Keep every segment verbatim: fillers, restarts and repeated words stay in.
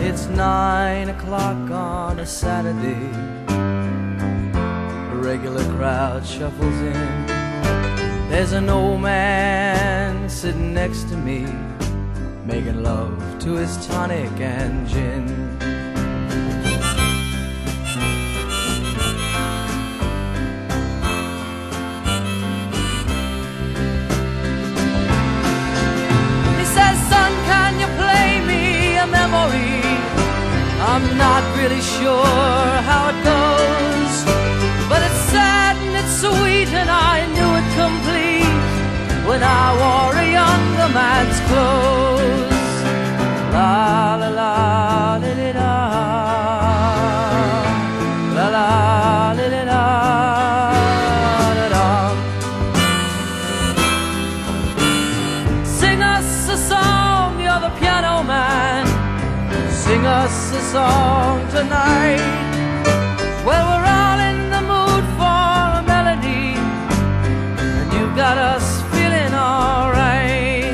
It's nine o'clock on a Saturday. A regular crowd shuffles in. There's an old man sitting next to me, making love to his tonic and gin. He says, "Son, can you play me a memory? I'm not really sure how it goes, but it's sad and it's sweet, and I knew it complete when I wore a younger man's clothes." La la la li li da, la la li li da da da. Sing us a song, you're the piano man. Sing us a song tonight. Well, we're all in the mood for a melody, and you got us feeling alright.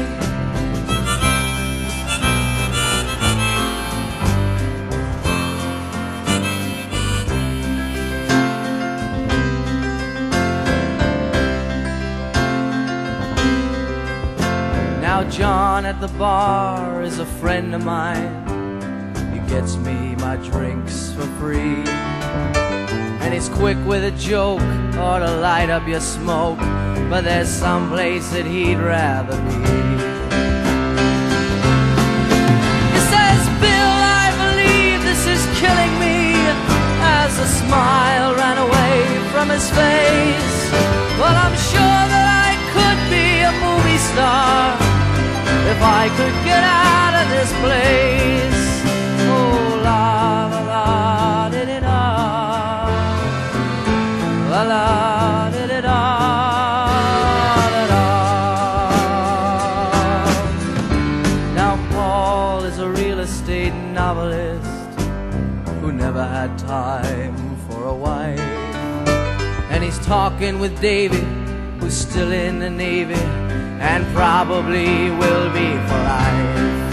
Now John at the bar is a friend of mine. He gets me my drinks for free, and he's quick with a joke or to light up your smoke, but there's some place that he'd rather be. He says, "Bill, I believe this is killing me," as a smile ran away from his face. "Well, I'm sure that I could be a movie star if I could get out of this place." Oh, la la la di di da, la la di di da da da. Now Paul is a real estate novelist who never had time for a wife, and he's talking with David, who's still in the Navy and probably will be for life.